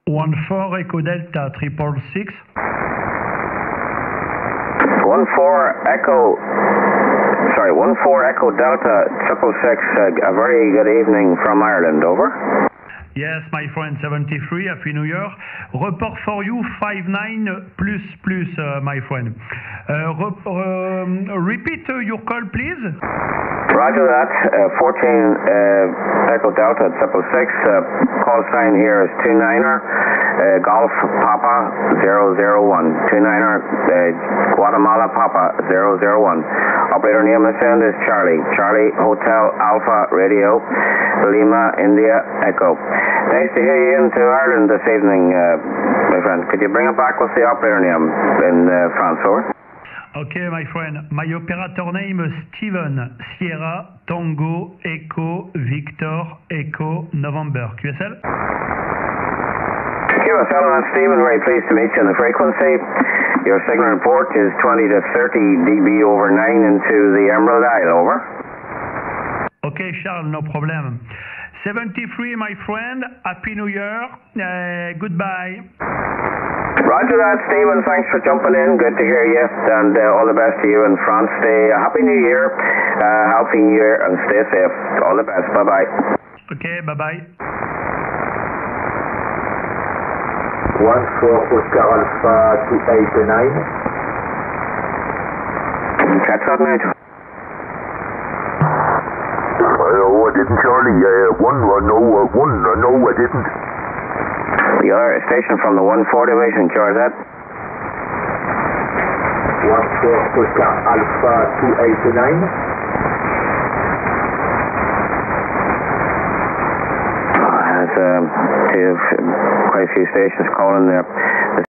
14 Echo Delta 666. 14 Echo Delta 666, a very good evening from Ireland, over. Yes, my friend, 73, Happy New Year. Report for you, 59 plus, my friend. Repeat your call, please. Roger that, 14 Echo Delta 666, call sign here is 29er, Golf Papa 001, 29er, Guatemala Papa 001. Operator name and sound is Charlie, Charlie Hotel Alpha Radio, Lima India Echo. Nice to hear you into Ireland this evening, my friend. Could you bring it back with the operator name in France, over? Okay, my friend. My operator name is Steven, Sierra, Tango, Echo, Victor, Echo, November. QSL? QSL, I'm Steven. Very pleased to meet you on the frequency. Your signal report is 20 to 30 dB over 9 into the Emerald Isle, over. Okay, Charles, no problem. 73, my friend. Happy New Year. Goodbye. Roger that, Stephen. Thanks for jumping in. Good to hear you. And all the best to you in France. Happy New Year. Healthy New Year and stay safe. All the best. Bye-bye. Okay, bye-bye. 14 Oscar Alpha 289. Catch that, mate. Oh, I didn't, Charlie. No, I didn't. Your station from the 1-4 division, Charlie. 14 Oscar Alpha 289. There's quite a few stations calling there.